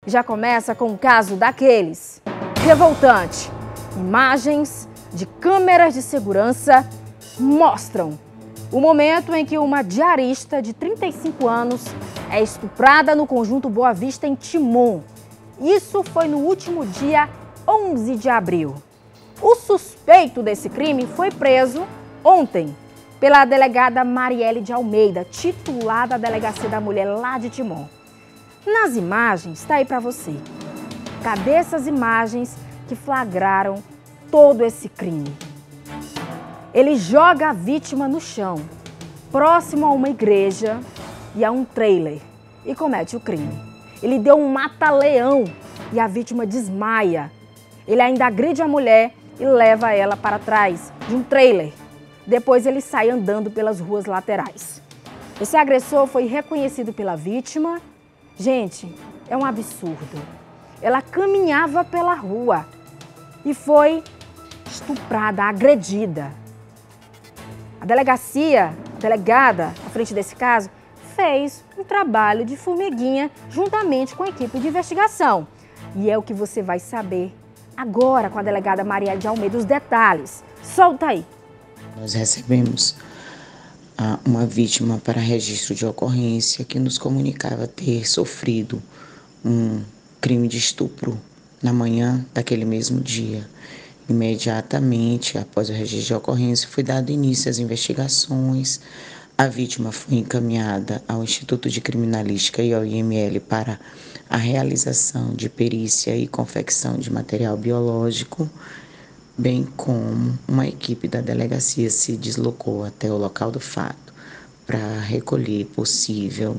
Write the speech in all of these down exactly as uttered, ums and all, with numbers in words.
Já começa com um caso daqueles revoltante. Imagens de câmeras de segurança mostram o momento em que uma diarista de trinta e cinco anos é estuprada no conjunto Boa Vista, em Timon. Isso foi no último dia onze de abril. O suspeito desse crime foi preso ontem pela delegada Marielle de Almeida, titular da Delegacia da Mulher lá de Timon. Nas imagens, está aí para você. Cadê essas imagens que flagraram todo esse crime? Ele joga a vítima no chão, próximo a uma igreja e a um trailer, e comete o crime. Ele deu um mata-leão e a vítima desmaia. Ele ainda agride a mulher e leva ela para trás de um trailer. Depois ele sai andando pelas ruas laterais. Esse agressor foi reconhecido pela vítima. Gente, é um absurdo. Ela caminhava pela rua e foi estuprada, agredida. A delegacia, a delegada, à frente desse caso, fez um trabalho de formiguinha juntamente com a equipe de investigação. E é o que você vai saber agora com a delegada Marielle de Almeida, os detalhes. Solta aí. Nós recebemos ah, uma vítima para registro de ocorrência que nos comunicava ter sofrido um crime de estupro na manhã daquele mesmo dia. Imediatamente após o registro de ocorrência, foi dado início às investigações. A vítima foi encaminhada ao Instituto de Criminalística e ao I M L para a realização de perícia e confecção de material biológico, bem como uma equipe da delegacia se deslocou até o local do fato para recolher possível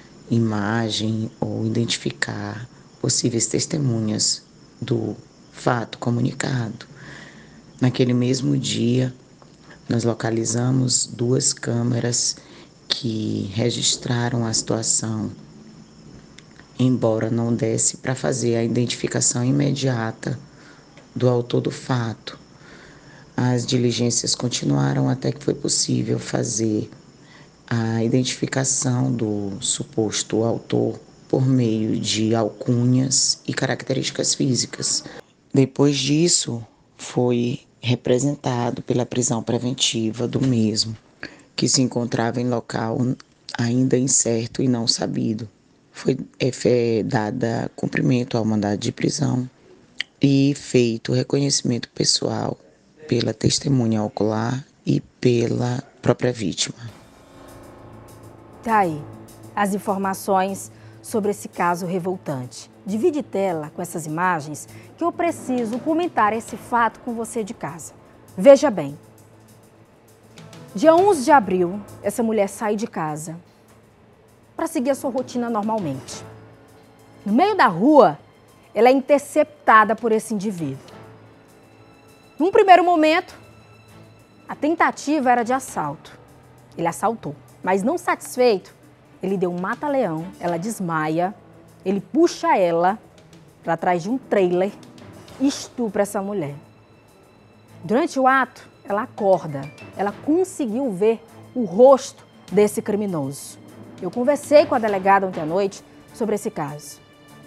imagem ou identificar possíveis testemunhas do fato comunicado. Naquele mesmo dia, nós localizamos duas câmeras que registraram a situação, embora não desse para fazer a identificação imediata do autor do fato. As diligências continuaram até que foi possível fazer a identificação do suposto autor por meio de alcunhas e características físicas. Depois disso, foi representado pela prisão preventiva do mesmo, que se encontrava em local ainda incerto e não sabido. Foi é, dada cumprimento ao mandado de prisão e feito reconhecimento pessoal pela testemunha ocular e pela própria vítima. Tá aí as informações sobre esse caso revoltante. Divide tela com essas imagens que eu preciso comentar esse fato com você de casa. Veja bem. Dia onze de abril, essa mulher sai de casa para seguir a sua rotina normalmente. No meio da rua, ela é interceptada por esse indivíduo. Num primeiro momento, a tentativa era de assalto. Ele assaltou, mas não satisfeito, ele deu um mata-leão, ela desmaia, ele puxa ela para trás de um trailer e estupra essa mulher. Durante o ato, ela acorda, ela conseguiu ver o rosto desse criminoso. Eu conversei com a delegada ontem à noite sobre esse caso.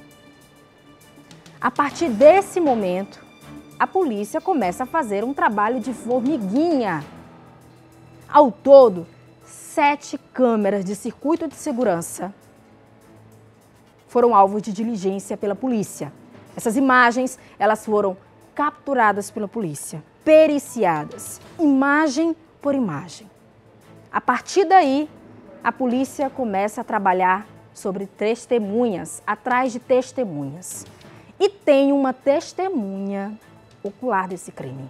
A partir desse momento, a polícia começa a fazer um trabalho de formiguinha. Ao todo, sete câmeras de circuito de segurança foram alvos de diligência pela polícia. Essas imagens, elas foram capturadas pela polícia, periciadas, imagem por imagem. A partir daí, a polícia começa a trabalhar sobre testemunhas, atrás de testemunhas. E tem uma testemunha ocular desse crime.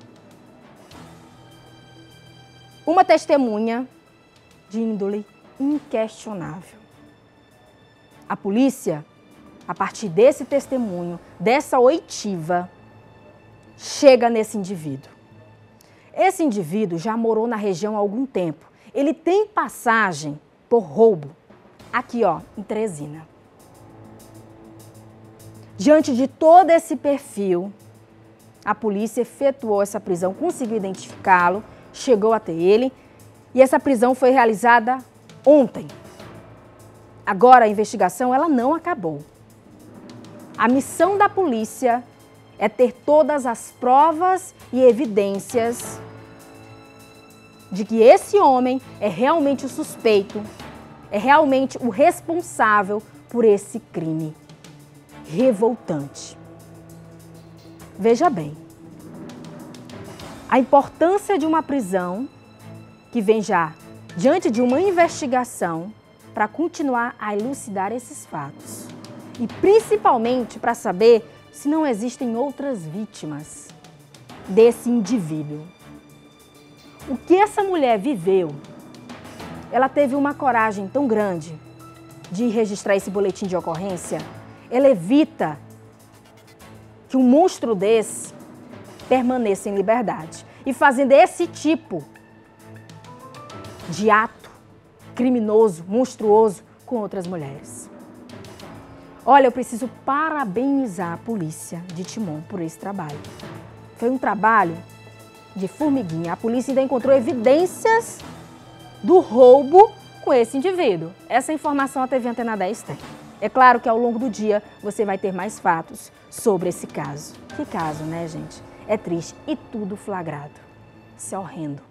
Uma testemunha de índole inquestionável. A polícia, a partir desse testemunho, dessa oitiva, chega nesse indivíduo. Esse indivíduo já morou na região há algum tempo. Ele tem passagem por roubo aqui, ó, em Teresina. Diante de todo esse perfil, a polícia efetuou essa prisão, conseguiu identificá-lo, chegou até ele e essa prisão foi realizada ontem. Agora a investigação ela não acabou. A missão da polícia é ter todas as provas e evidências de que esse homem é realmente o suspeito, é realmente o responsável por esse crime revoltante. Veja bem, a importância de uma prisão que vem já diante de uma investigação para continuar a elucidar esses fatos. E principalmente para saber se não existem outras vítimas desse indivíduo. O que essa mulher viveu, ela teve uma coragem tão grande de registrar esse boletim de ocorrência, ela evita que um monstro desse permaneça em liberdade e fazendo esse tipo de ato criminoso, monstruoso com outras mulheres. Olha, eu preciso parabenizar a polícia de Timon por esse trabalho. Foi um trabalho de formiguinha. A polícia ainda encontrou evidências do roubo com esse indivíduo. Essa informação a T V Antena dez tem. É claro que ao longo do dia você vai ter mais fatos sobre esse caso. Que caso, né, gente? É triste e tudo flagrado. Isso é horrendo.